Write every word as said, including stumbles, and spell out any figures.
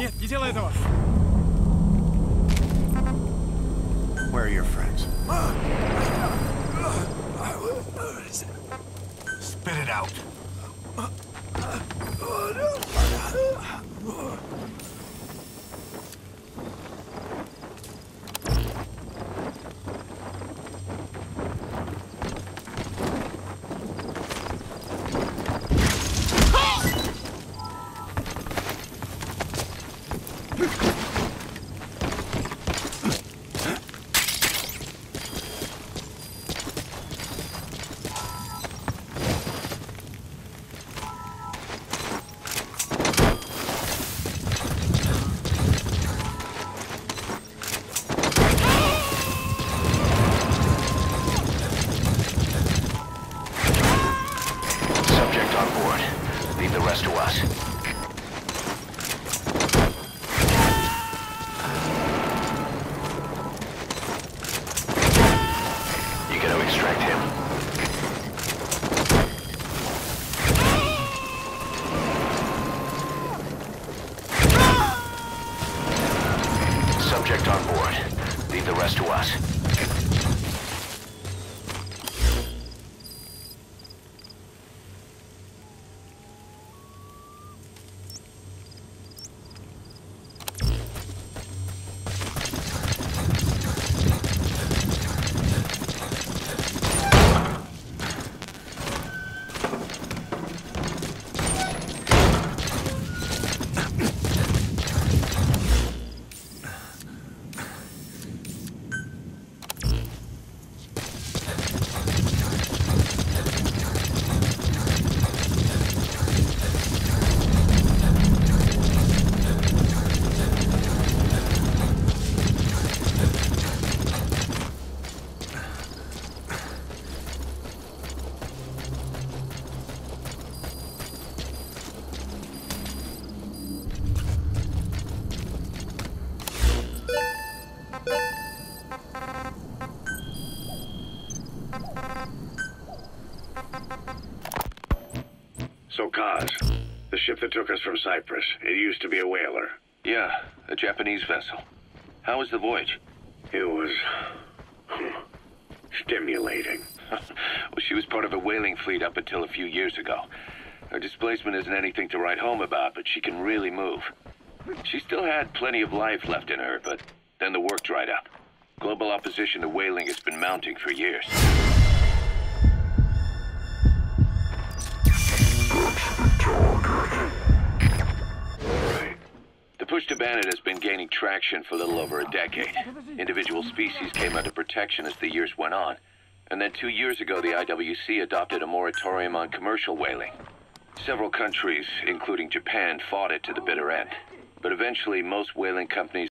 Нет, не делай этого! Where are your friends? Spit it out. Subject on board. Leave the rest to us. So, Kaz, the ship that took us from Cyprus, it used to be a whaler. Yeah, a Japanese vessel. How was the voyage? It was... stimulating. Well, she was part of a whaling fleet up until a few years ago. Her displacement isn't anything to write home about, but she can really move. She still had plenty of life left in her, but then the work dried up. Global opposition to whaling has been mounting for years. The push to ban it has been gaining traction for a little over a decade. Individual species came under protection as the years went on. And then two years ago, the I W C adopted a moratorium on commercial whaling. Several countries, including Japan, fought it to the bitter end. But eventually, most whaling companies